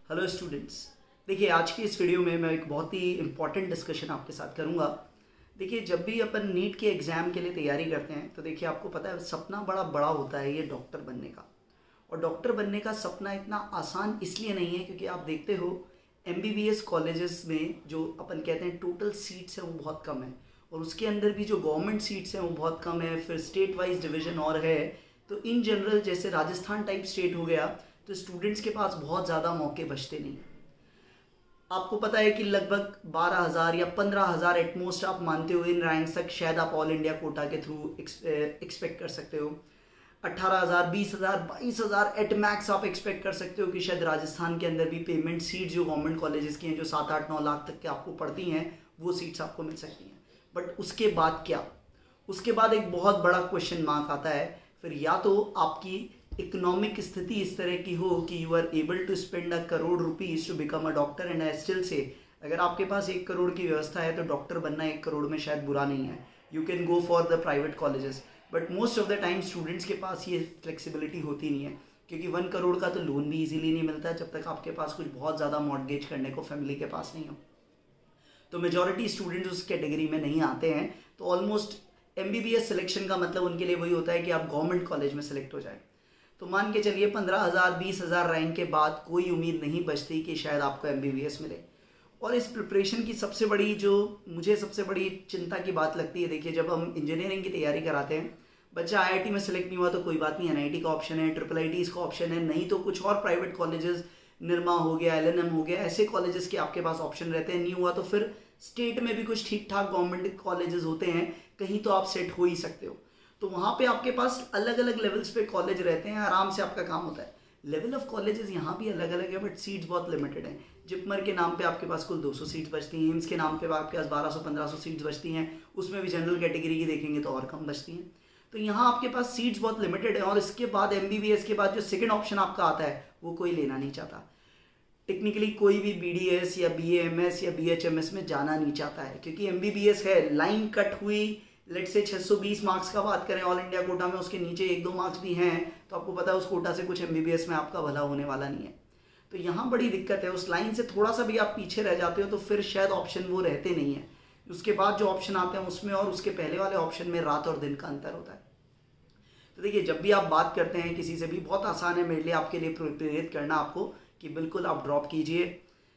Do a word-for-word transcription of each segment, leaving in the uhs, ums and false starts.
Hello students. देखिए, आज की इस वीडियो में मैं एक बहुत ही इम्पॉर्टेंट डिस्कशन आपके साथ करूंगा। देखिए, जब भी अपन नीट के एग्ज़ाम के लिए तैयारी करते हैं तो देखिए आपको पता है सपना बड़ा बड़ा होता है ये डॉक्टर बनने का। और डॉक्टर बनने का सपना इतना आसान इसलिए नहीं है क्योंकि आप देखते हो एमबीबीएस कॉलेजेस में जो अपन कहते हैं टोटल सीट्स हैं वो बहुत कम है, और उसके अंदर भी जो गवर्नमेंट सीट्स हैं वो बहुत कम है। फिर स्टेट वाइज डिवीज़न और है, तो इन जनरल जैसे राजस्थान टाइप स्टेट हो गया तो स्टूडेंट्स के पास बहुत ज़्यादा मौके बचते नहीं। आपको पता है कि लगभग बारह हज़ार या पंद्रह हज़ार एटमोस्ट आप मानते हो इन रैंक्स तक शायद आप ऑल इंडिया कोटा के थ्रू एक्सपेक्ट कर सकते हो। अट्ठारह हज़ार, बीस हज़ार, बाईस हज़ार एट मैक्स आप एक्सपेक्ट कर सकते हो कि शायद राजस्थान के अंदर भी पेमेंट सीट्स जो गवर्नमेंट कॉलेजेस की हैं जो सात आठ नौ लाख तक के आपको पड़ती हैं वो सीट्स आपको मिल सकती हैं। बट उसके बाद क्या? उसके बाद एक बहुत बड़ा क्वेश्चन मार्क आता है। फिर या तो आपकी इकोनॉमिक स्थिति इस तरह की हो कि you are able to spend a crore rupees to become a doctor, and I still say अगर आपके पास एक करोड़ की व्यवस्था है तो डॉक्टर बनना एक करोड़ में शायद बुरा नहीं है। You can go for the private colleges, but most of the time students के पास ये फ्लेक्सिबिलिटी होती नहीं है क्योंकि वन करोड़ का तो लोन भी इजीली नहीं मिलता जब तक आपके पास कुछ बहुत ज़्यादा मॉर्गेज करने को फैमिली के पास नहीं हो। तो मेजॉरिटी स्टूडेंट्स उस कैटेगरी में नहीं आते हैं। तो ऑलमोस्ट एमबीबीएस सिलेक्शन का मतलब उनके लिए वही होता है कि आप गवर्नमेंट कॉलेज में सेलेक्ट हो जाए। तो मान के चलिए पंद्रह हज़ार बीस हज़ार रैंक के बाद कोई उम्मीद नहीं बचती कि शायद आपको एमबीबीएस मिले। और इस प्रिपरेशन की सबसे बड़ी जो मुझे सबसे बड़ी चिंता की बात लगती है, देखिए जब हम इंजीनियरिंग की तैयारी कराते हैं, बच्चा आईआईटी में सेलेक्ट नहीं हुआ तो कोई बात नहीं, एनआईटी का ऑप्शन है, ट्रिपल आईटी इसका ऑप्शन है, नहीं तो कुछ और प्राइवेट कॉलेजेस, निरमा हो गया, एलएनएम हो गया, ऐसे कॉलेजेस के आपके पास ऑप्शन रहते हैं। नहीं हुआ तो फिर स्टेट में भी कुछ ठीक ठाक गवर्नमेंट कॉलेजेस होते हैं, कहीं तो आप सेट हो ही सकते हो। तो वहाँ पे आपके पास अलग अलग लेवल्स पे कॉलेज रहते हैं, आराम से आपका काम होता है। लेवल ऑफ कॉलेजेस यहाँ भी अलग अलग है बट सीट्स बहुत लिमिटेड हैं। जिपमर के नाम पे आपके पास कुल दो सौ सीट्स बचती हैं, एम्स के नाम पे आपके पास बारह सौ पंद्रह सौ सीट्स बचती हैं, उसमें भी जनरल कैटेगरी की देखेंगे तो और कम बचती हैं। तो यहाँ आपके पास सीट्स बहुत लिमिटेड है। और इसके बाद एमबीबीएस के बाद जो सेकेंड ऑप्शन आपका आता है वो कोई लेना नहीं चाहता। टेक्निकली कोई भी बीडीएस या बीएएमएस या बीएचएमएस में जाना नहीं चाहता है क्योंकि एमबीबीएस है, लाइन कट हुई, लेट से छह सौ बीस मार्क्स का बात करें ऑल इंडिया कोटा में, उसके नीचे एक दो मार्क्स भी हैं तो आपको पता है उस कोटा से कुछ एमबीबीएस में आपका भला होने वाला नहीं है। तो यहाँ बड़ी दिक्कत है, उस लाइन से थोड़ा सा भी आप पीछे रह जाते हो तो फिर शायद ऑप्शन वो रहते नहीं है। उसके बाद जो ऑप्शन आते हैं उसमें और उसके पहले वाले ऑप्शन में रात और दिन का अंतर होता है। तो देखिए, जब भी आप बात करते हैं किसी से भी, बहुत आसान है मेरे लिए आपके लिए प्रेरित करना आपको कि बिल्कुल आप ड्रॉप कीजिए।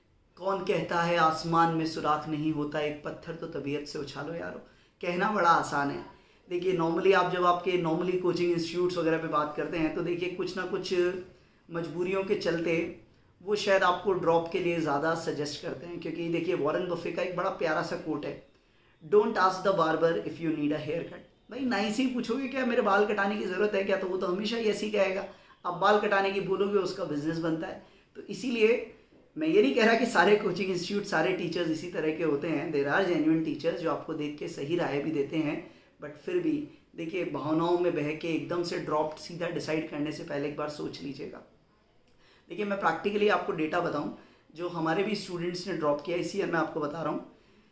कौन कहता है आसमान में सुराख नहीं होता, एक पत्थर तो तबीयत से उछालो यारो। कहना बड़ा आसान है। देखिए, नॉर्मली आप जब आपके नॉर्मली कोचिंग इंस्टीट्यूट्स वगैरह पे बात करते हैं तो देखिए कुछ ना कुछ मजबूरियों के चलते वो शायद आपको ड्रॉप के लिए ज़्यादा सजेस्ट करते हैं। क्योंकि देखिए, वॉरेन बफे का एक बड़ा प्यारा सा कोट है, don't ask the barber if you need a haircut. भाई नाइस ही पूछोगे क्या मेरे बाल कटाने की ज़रूरत है क्या, तो वो तो हमेशा ही ऐसी कहेगा। आप बाल कटाने की बोलोगे उसका बिजनेस बनता है। तो इसीलिए मैं ये नहीं कह रहा कि सारे कोचिंग इंस्टीट्यूट, सारे टीचर्स इसी तरह के होते हैं। देयर आर जेन्युइन टीचर्स जो आपको देख के सही राय भी देते हैं, बट फिर भी देखिए भावनाओं में बह के एकदम से ड्रॉप सीधा डिसाइड करने से पहले एक बार सोच लीजिएगा। देखिए, मैं प्रैक्टिकली आपको डेटा बताऊं जो हमारे भी स्टूडेंट्स ने ड्रॉप किया इसी ईयर मैं आपको बता रहा हूँ।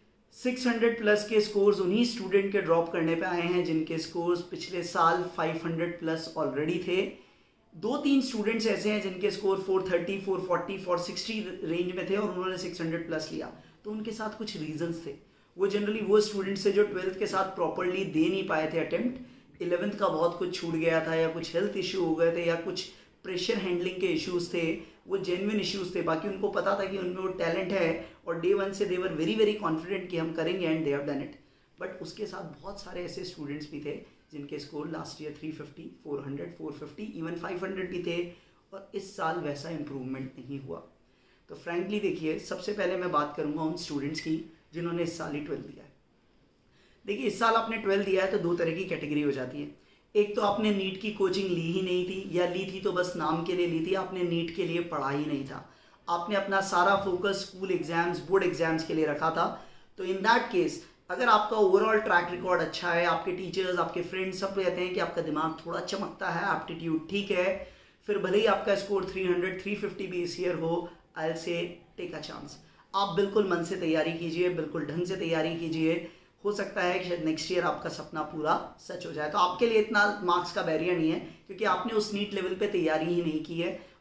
छह सौ प्लस के स्कोर्स उन्हीं स्टूडेंट के ड्रॉप करने पे आए हैं जिनके स्कोर्स पिछले साल पाँच सौ प्लस ऑलरेडी थे। दो तीन स्टूडेंट्स ऐसे हैं जिनके स्कोर चार सौ तीस, चार सौ चालीस, चार सौ साठ रेंज में थे और उन्होंने छह सौ प्लस लिया। तो उनके साथ कुछ रीजंस थे। वो जनरली वो स्टूडेंट्स थे जो ट्वेल्थ के साथ प्रॉपरली दे नहीं पाए थे अटेम्प्ट, इलेवेंथ का बहुत कुछ छूट गया था या कुछ हेल्थ इशू हो गए थे या कुछ प्रेशर हैंडलिंग के इश्यूज थे, वो जेन्युइन इश्यूज थे। बाकी उनको पता था कि उनमें वो टैलेंट है और डे वन से they were very very confident कि हम करेंगे, and they have done it. But उसके साथ बहुत सारे ऐसे स्टूडेंट्स भी थे जिनके स्कोर लास्ट ईयर तीन सौ पचास, चार सौ, चार सौ पचास, इवन पाँच सौ भी थे, और इस साल वैसा इम्प्रूवमेंट नहीं हुआ। तो फ्रैंकली देखिए, सबसे पहले मैं बात करूंगा उन स्टूडेंट्स की जिन्होंने इस साल ही ट्वेल्थ दिया है। देखिए, इस साल आपने ट्वेल्थ दिया है तो दो तरह की कैटेगरी हो जाती है। एक तो आपने नीट की कोचिंग ली ही नहीं थी, या ली थी तो बस नाम के लिए ली थी, आपने नीट के लिए पढ़ा ही नहीं था, आपने अपना सारा focus school exams, board exams के लिए रखा था। तो इन दैट केस अगर आपका ओवरऑल ट्रैक रिकॉर्ड अच्छा है, आपके टीचर्स, आपके फ्रेंड्स सब कहते हैं कि आपका दिमाग थोड़ा चमकता है, एप्टीट्यूड ठीक है, फिर भले ही आपका स्कोर तीन सौ, तीन सौ पचास भी इस ईयर हो, I will say take a chance. आप बिल्कुल मन से तैयारी कीजिए, बिल्कुल ढंग से तैयारी कीजिए। हो सकता है कि शायद नेक्स्ट ईयर आपका सपना पूरा सच हो जाए। तो आपके लिए इतना मार्क्स का बैरियर नहीं है क्योंकि आपने उस नीट लेवल पे तैयारी ही नहीं की है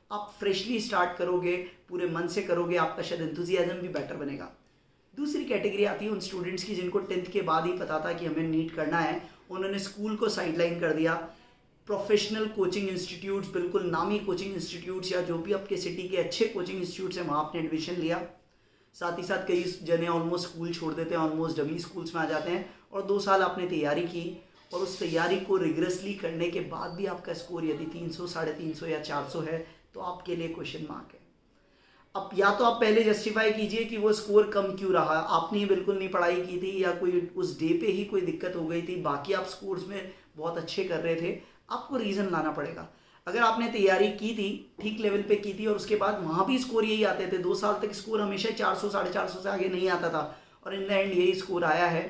आप फ्रेशली स्टार्ट करोगे, पूरे मन से करोगे, आपका शायद एंथुजियाज्म भी बेटर बनेगा। दूसरी कैटेगरी आती है उन स्टूडेंट्स की जिनको टेंथ के बाद ही पता था कि हमें नीट करना है, उन्होंने स्कूल को साइडलाइन कर दिया, प्रोफेशनल कोचिंग इंस्टीट्यूट्स, बिल्कुल नामी कोचिंग इंस्टीट्यूट्स या जो भी आपके सिटी के अच्छे कोचिंग इंस्टीट्यूट्स हैं वहाँ आपने एडमिशन लिया। साथ ही साथ कई जने ऑलमोस्ट स्कूल छोड़ देते हैं, ऑलमोस्ट डमी स्कूल्स में आ जाते हैं, और दो साल आपने तैयारी की और उस तैयारी को रिग्रेसली करने के बाद भी आपका स्कोर यदि तीन सौ, साढ़े तीन सौ या चार सौ है तो आपके लिए क्वेश्चन मार्क है। अब या तो आप पहले जस्टिफाई कीजिए कि वो स्कोर कम क्यों रहा, आपने ही बिल्कुल नहीं पढ़ाई की थी या कोई उस डे पे ही कोई दिक्कत हो गई थी, बाकी आप स्कोर्स में बहुत अच्छे कर रहे थे, आपको रीज़न लाना पड़ेगा। अगर आपने तैयारी की थी, ठीक लेवल पे की थी और उसके बाद वहाँ भी स्कोर यही आते थे, दो साल तक स्कोर हमेशा चार सौ, साढ़े चार सौ से आगे नहीं आता था और इन द एंड यही स्कोर आया है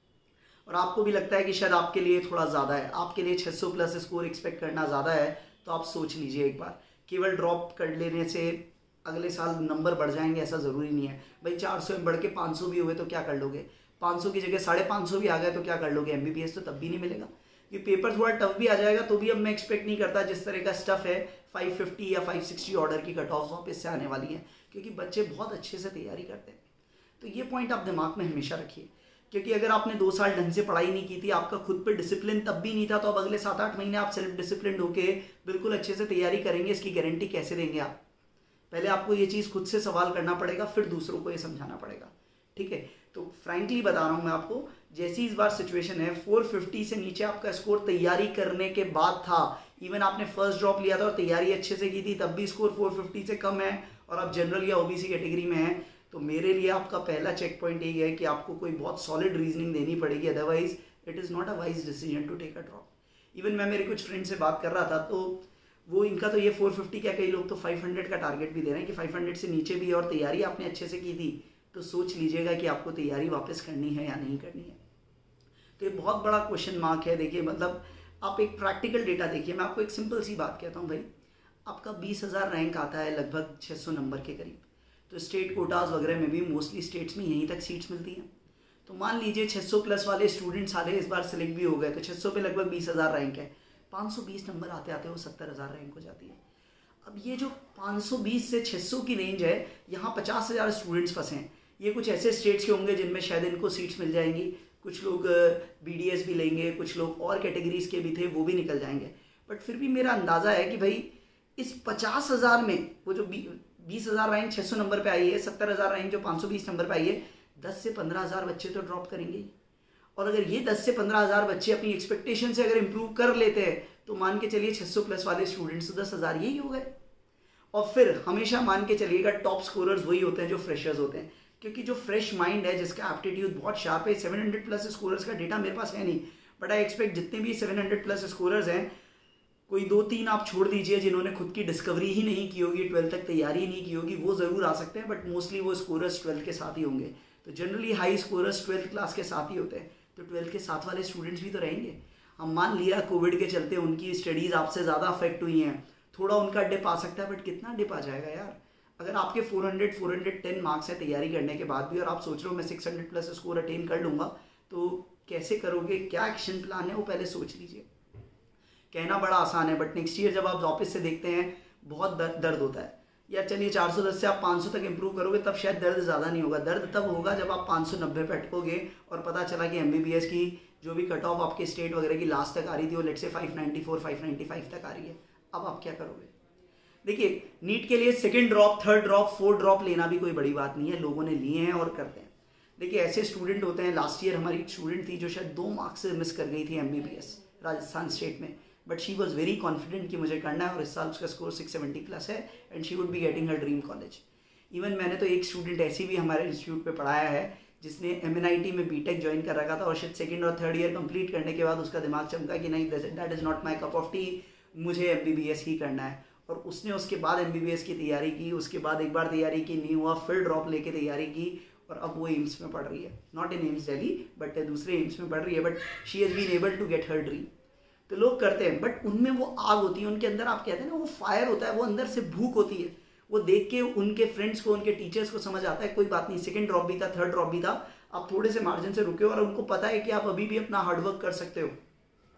और आपको भी लगता है कि शायद आपके लिए थोड़ा ज़्यादा है, आपके लिए छह सौ प्लस स्कोर एक्सपेक्ट करना ज़्यादा है, तो आप सोच लीजिए एक बार। केवल ड्रॉप कर लेने से अगले साल नंबर बढ़ जाएंगे ऐसा ज़रूरी नहीं है भाई। चार सौ में बढ़ के पाँच सौ भी हुए तो क्या कर लोगे, पाँच सौ की जगह साढ़े पाँच सौ भी आ गए तो क्या कर लोगे, एमबीबीएस तो तब भी नहीं मिलेगा। ये पेपर थोड़ा टफ भी आ जाएगा तो भी अब मैं एक्सपेक्ट नहीं करता जिस तरह का स्टफ है पाँच सौ पचास या पाँच सौ साठ ऑर्डर की कट ऑफ वापस से आने वाली है, क्योंकि बच्चे बहुत अच्छे से तैयारी करते हैं। तो ये पॉइंट आप दिमाग में हमेशा रखिए, क्योंकि अगर आपने दो साल ढंग से पढ़ाई नहीं की थी, आपका खुद पे डिसिप्लिन तब भी नहीं था, तो अब अगले सात आठ महीने आप सेल्फ डिसिप्लिन होके बिल्कुल अच्छे से तैयारी करेंगे, इसकी गारंटी कैसे देंगे आप? पहले आपको ये चीज़ खुद से सवाल करना पड़ेगा, फिर दूसरों को ये समझाना पड़ेगा, ठीक है। तो फ्रैंकली बता रहा हूँ मैं आपको, जैसी इस बार सिचुएशन है, चार सौ पचास से नीचे आपका स्कोर तैयारी करने के बाद था, इवन आपने फर्स्ट ड्रॉप लिया था और तैयारी अच्छे से की थी तब भी स्कोर चार सौ पचास से कम है और आप जनरल या ओबीसी कैटेगरी में हैं, तो मेरे लिए आपका पहला चेक पॉइंट यही है कि आपको कोई बहुत सॉलिड रीजनिंग देनी पड़ेगी, otherwise it is not a wise decision to take a drop. Even मैं मेरे कुछ फ्रेंड से बात कर रहा था तो वो इनका तो ये चार सौ पचास क्या, कई लोग तो पाँच सौ का टारगेट भी दे रहे हैं कि पाँच सौ से नीचे भी और तैयारी आपने अच्छे से की थी, तो सोच लीजिएगा कि आपको तैयारी वापस करनी है या नहीं करनी है। तो ये बहुत बड़ा क्वेश्चन मार्क है। देखिए मतलब आप एक प्रैक्टिकल डेटा देखिए, मैं आपको एक सिंपल सी बात कहता हूँ भाई, आपका बीस हज़ार रैंक आता है लगभग छः सौ नंबर के करीब, तो स्टेट कोटाज वगैरह में भी मोस्टली स्टेट्स में यहीं तक सीट्स मिलती हैं। तो मान लीजिए छः सौ प्लस वाले स्टूडेंट्स सारे इस बार सेलेक्ट भी हो गए, तो छः सौ पे लगभग बीस हज़ार रैंक है, पाँच सौ बीस नंबर आते आते वो सत्तर हज़ार रैंक हो जाती है। अब ये जो पाँच सौ बीस से छः सौ की रेंज है, यहाँ पचास हज़ार स्टूडेंट्स फंसे हैं। ये कुछ ऐसे स्टेट्स के होंगे जिनमें शायद इनको सीट्स मिल जाएंगी, कुछ लोग बीडीएस भी लेंगे, कुछ लोग और कैटेगरीज के भी थे वो भी निकल जाएंगे, बट फिर भी मेरा अंदाज़ा है कि भाई इस पचास हज़ार में वो जो बीस हज़ार रैंक छः सौ नंबर पे आई है, सत्तर हज़ार रैंक जो पाँच सौ बीस नंबर पे आई है, दस से पंद्रह हज़ार बच्चे तो ड्रॉप करेंगे। और अगर ये दस से पंद्रह हज़ार बच्चे अपनी एक्सपेक्टेशन से अगर इम्प्रूव कर लेते हैं तो मान के चलिए छः सौ प्लस वाले स्टूडेंट्स तो दस हज़ार यही हो गए। और फिर हमेशा मान के चलिएगा टॉप स्कोरर्स वही होते हैं जो फ्रेशर्स होते हैं, क्योंकि जो फ्रेश माइंड है, जिसका एप्टीट्यूड बहुत शार्प है, सात सौ प्लस स्कोरर्स का डेटा मेरे पास है नहीं, बट आई एक्सपेक्ट जितने भी सात सौ प्लस स्कोरर्स हैं, कोई दो तीन आप छोड़ दीजिए जिन्होंने खुद की डिस्कवरी ही नहीं की होगी, ट्वेल्थ तक तैयारी नहीं की होगी, वो ज़रूर आ सकते हैं, बट मोस्टली वो स्कोरर्स ट्वेल्थ के साथ ही होंगे। तो generally high scorers twelfth class के साथ ही होते हैं, तो ट्वेल्थ के साथ वाले स्टूडेंट्स भी तो रहेंगे। हम मान लिया कोविड के चलते उनकी स्टडीज़ आपसे ज़्यादा अफेक्ट हुई हैं, थोड़ा उनका डिप आ सकता है, बट कितना डिप आ जाएगा यार? अगर आपके चार सौ, चार सौ दस मार्क्स है तैयारी करने के बाद भी और आप सोच रहे हो मैं छह सौ प्लस स्कोर अटेन कर लूँगा, तो कैसे करोगे, क्या एक्शन प्लान है वो पहले सोच लीजिए। कहना बड़ा आसान है, बट नेक्स्ट ईयर जब आप वापस से देखते हैं बहुत दर्द दर्द होता है। या चलिए चार सौ दस से आप पाँच सौ तक इंप्रूव करोगे तब शायद दर्द ज़्यादा नहीं होगा, दर्द तब होगा जब आप पाँच सौ नब्बे पे अटकोगे और पता चला कि एमबीबीएस की जो भी कट ऑफ आपके स्टेट वगैरह की लास्ट तक आ रही थी वो लेट से पाँच सौ चौरानवे, पाँच सौ पचानवे तक आ रही है। अब आप क्या करोगे? देखिए नीट के लिए second drop, third drop, fourth drop लेना भी कोई बड़ी बात नहीं है, लोगों ने लिए हैं और करते हैं। देखिए ऐसे स्टूडेंट होते हैं, लास्ट ईयर हमारी एक स्टूडेंट थी जो शायद दो मार्क्स से मिस कर गई थी एमबीबीएस राजस्थान स्टेट में, but she was very confident कि मुझे करना है और इस साल उसका स्कोर छह सौ सत्तर प्लस है and she would be getting her dream college. Even मैंने तो एक स्टूडेंट ऐसी भी हमारे इंस्टीट्यूट पे पढ़ाया है जिसने एमएनआईटी में बीटेक ज्वाइन कर रखा था और शायद सेकंड और थर्ड ईयर कंप्लीट करने के बाद उसका दिमाग चमका कि नहीं that is not my cup of tea, मुझे एमबीबीएस ही करना है। और उसने उसके बाद एमबीबीएस की तैयारी की, उसके बाद एक बार तैयारी की, नहीं हुआ, फिर ड्रॉप लेके तैयारी की और अब वो एम्स में पढ़ रही है, not in AIIMS Delhi but दूसरे एम्स में पढ़ रही है, but she has been able to get her dream. तो लोग करते हैं बट उनमें वो आग होती है, उनके अंदर आप कहते हैं ना वो फायर होता है, वो अंदर से भूख होती है। वो देख के उनके फ्रेंड्स को, उनके टीचर्स को समझ आता है कोई बात नहीं, सेकंड ड्रॉप भी था, थर्ड ड्रॉप भी था, आप थोड़े से मार्जिन से रुके हो और उनको पता है कि आप अभी भी अपना हार्डवर्क कर सकते हो।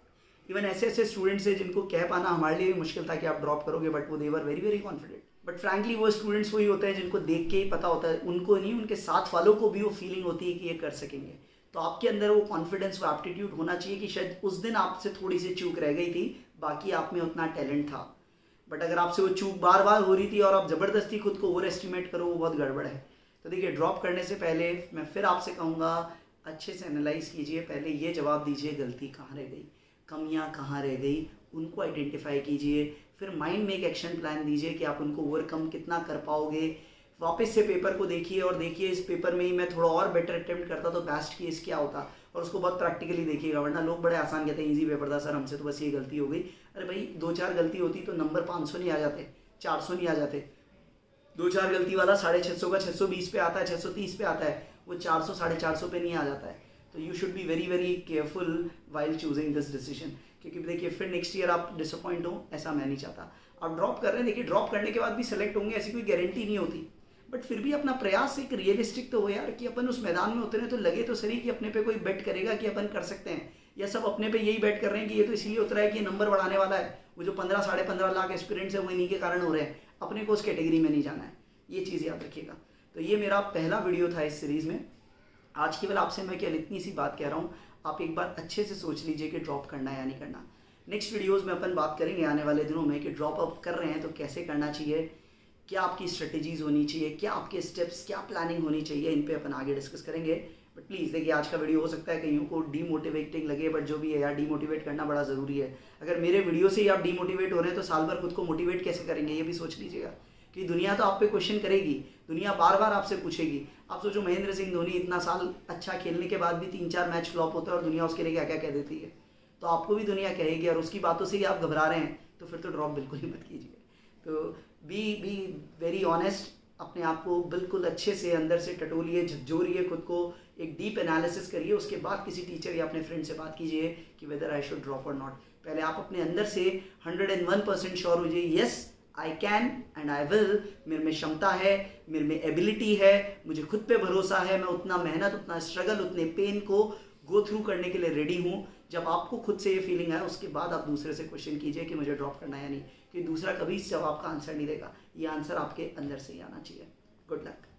इवन ऐसे ऐसे स्टूडेंट्स हैं जिनको कह पाना हमारे लिए भी मुश्किल था कि आप ड्रॉप करोगे, बट वो they were very very confident. But frankly वो स्टूडेंट्स वही होते हैं जिनको देख के ही पता होता है, उनको नहीं उनके साथ वालों को भी वो फीलिंग होती है कि ये कर सकेंगे। तो आपके अंदर वो कॉन्फिडेंस, वो एप्टीट्यूड होना चाहिए कि शायद उस दिन आपसे थोड़ी सी चूक रह गई थी, बाकी आप में उतना टैलेंट था। बट अगर आपसे वो चूक बार बार हो रही थी और आप ज़बरदस्ती खुद को ओवर एस्टिमेट करो, वो बहुत गड़बड़ है। तो देखिए, ड्रॉप करने से पहले मैं फिर आपसे कहूँगा, अच्छे से एनालाइज कीजिए, पहले ये जवाब दीजिए गलती कहाँ रह गई, कमियाँ कहाँ रह गई, उनको आइडेंटिफाई कीजिए। फिर माइंड में एक एक्शन प्लान दीजिए कि आप उनको ओवरकम कितना कर पाओगे। वापस से पेपर को देखिए और देखिए इस पेपर में ही मैं थोड़ा और बेटर अटेम्प्ट करता तो बेस्ट केस क्या होता, और उसको बहुत प्रैक्टिकली देखिएगा। वरना लोग बड़े आसान कहते हैं इजी पेपर था सर, हमसे तो बस ये गलती हो गई। अरे भाई, दो चार गलती होती तो नंबर पाँच सौ नहीं आ जाते, चार सौ नहीं आ जाते। दो चार गलती वाला साढ़े छः सौ का छः सौ बीस पे आता है, छः सौ तीस पे आता है, वो चार सौ साढ़े चार सौ पे नहीं आ जाता है। तो you should be very very careful while choosing this decision, क्योंकि देखिए फिर नेक्स्ट ईयर आप डिसअपॉइंट हो, ऐसा मैं नहीं चाहता। आप ड्रॉप कर रहे हैं, देखिए ड्रॉप करने के बाद भी सेलेक्ट होंगे ऐसी कोई गारंटी नहीं होती, बट फिर भी अपना प्रयास एक रियलिस्टिक तो हो यार, कि अपन उस मैदान में उतरे तो लगे तो सही कि अपने पे कोई बेट करेगा कि अपन कर सकते हैं। या सब अपने पे यही बेट कर रहे हैं कि ये तो इसलिए उतरा है कि ये नंबर बढ़ाने वाला है, वो जो पंद्रह साढ़े पंद्रह लाख एस्पिरेंट्स है वो इन्हीं के कारण हो रहे हैं, अपने को उस कैटेगरी में नहीं जाना है। ये चीज़ याद रखिएगा। तो ये मेरा पहला वीडियो था इस सीरीज़ में। आज केवल आपसे मैं केवल इतनी सी बात कह रहा हूँ, आप एक बार अच्छे से सोच लीजिए कि ड्रॉप करना है या नहीं करना। नेक्स्ट वीडियोस में अपन बात करेंगे आने वाले दिनों में कि ड्रॉप अप कर रहे हैं तो कैसे करना चाहिए, क्या आपकी स्ट्रेटेजीज होनी चाहिए, क्या आपके स्टेप्स, क्या प्लानिंग होनी चाहिए, इन पे अपन आगे डिस्कस करेंगे। बट प्लीज़ देखिए, आज का वीडियो हो सकता है कईयों को डीमोटिवेटिंग लगे, बट जो भी है यार, डीमोटिवेट करना बड़ा ज़रूरी है। अगर मेरे वीडियो से ही आप डीमोटिवेट हो रहे हैं तो साल भर खुद को मोटिवेट कैसे करेंगे, ये भी सोच लीजिएगा। कि दुनिया तो आप पे क्वेश्चन करेगी, दुनिया बार बार आपसे पूछेगी। आप सोचो, महेंद्र सिंह धोनी इतना साल अच्छा खेलने के बाद भी तीन चार मैच फ्लॉप होता है और दुनिया उसके लिए क्या क्या कह देती है, तो आपको भी दुनिया कहेगी, और उसकी बातों से ही आप घबरा रहे हैं तो फिर तो ड्रॉप बिल्कुल ही मत कीजिए। तो बी बी वेरी ऑनेस्ट, अपने आप को बिल्कुल अच्छे से अंदर से टटोलिए, झकझोरिए, खुद को एक डीप एनालिसिस करिए, उसके बाद किसी टीचर या अपने फ्रेंड से बात कीजिए कि वेदर आई शुड ड्रॉप और नॉट। पहले आप अपने अंदर से hundred and one percent sure हो जाइए, yes I can and I will, मेरे में क्षमता है, मेरे में एबिलिटी है, मुझे खुद पे भरोसा है, मैं उतना मेहनत, उतना स्ट्रगल, उतने पेन को गो थ्रू करने के लिए रेडी हूँ। जब आपको खुद से ये फीलिंग आए, उसके बाद आप दूसरे से क्वेश्चन कीजिए कि मुझे ड्रॉप करना है या नहीं, क्योंकि दूसरा कभी इस जवाब का आंसर नहीं देगा, ये आंसर आपके अंदर से ही आना चाहिए। Good luck.